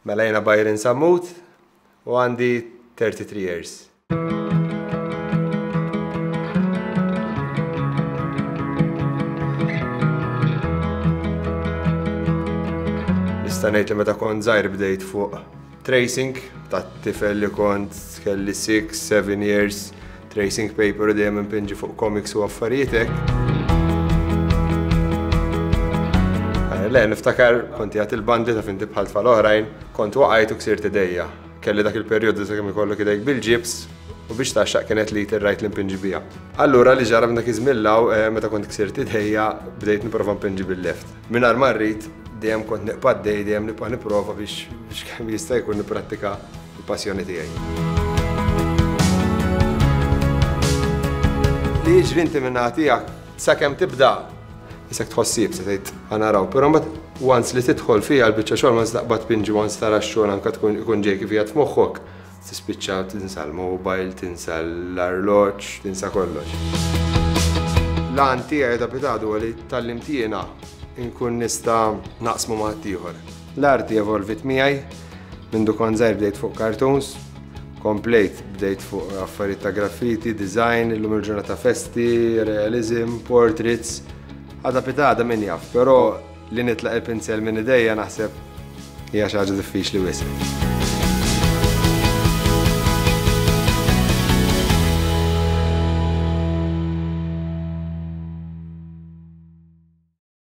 Mela jiena Byron Sammut u għandi 33 years. Nista' ngħid li meta kont żgħir bdejt fuq tracing tat-tifel li kont kelli 6-7 years tracing paper u dejjem impinġi fuq comics u affarijiet hekk. Le, niftakar kont jagħti il-bandi ta' finti bħal tfal-oħrajn, kont waqgħet u ksirt idejja. Kelli dak il-perjodu sakemm ikollok idejk bil-ġibs u biex taxxaq kienet li tirrajt li mpinġi biha. Allura li ġara dak iżmillaw meta kont ksirt idejja bdejt nipprova mpinġi bil-left. Mingħajr ma rrid dejjem kont neqpa' dej dejjem nibqa' nipprova biex kemm jista' jkun nipprattika l-passjoni tiegħi. Li jiġri inti minn tiegħek sakemm tibda jisek tħossib, se tgħid ħanaraw, però mbagħad once li tidħol fiha l-biċċa xogħol ma staqbad pinġi once tara x-xogħol anke tkun ġej kif qiegħed f'moħħok, tispiċċa tinsa l-mobile, tinsa l-arloġġ, tinsa kollox. L-għan tiegħi ta' pitadu li tallimt jiena inkun nista' naqsmu ma' ħaddieħor. L-arti evolvit miegħi minn kont żgħir bdejt fuq cartoons, komplejt bdejt fuq affarijiet ta' graffiti, design, illum il-ġurnata festi, realism, portraits. Għada pitada min jaf, pero li nitlaq il-pinsel minn idejja naħseb hija xi ħaġa diffiċli wisq.